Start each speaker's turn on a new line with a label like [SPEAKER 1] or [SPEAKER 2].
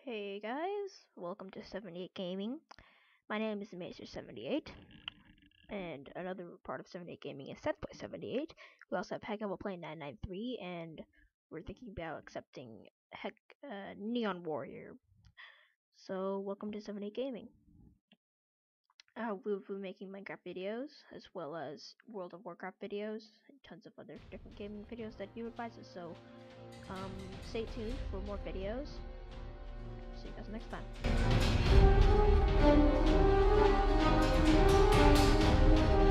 [SPEAKER 1] Hey guys, welcome to 78 Gaming. My name is Mazer78, and another part of 78 Gaming is Seth Play 78. We also have Heck will play 993, and we're thinking about accepting Neon Warrior. So, welcome to 78 Gaming. We'll be making Minecraft videos, as well as World of Warcraft videos, and tons of other different gaming videos that you advise us. So, stay tuned for more videos. See you guys next time.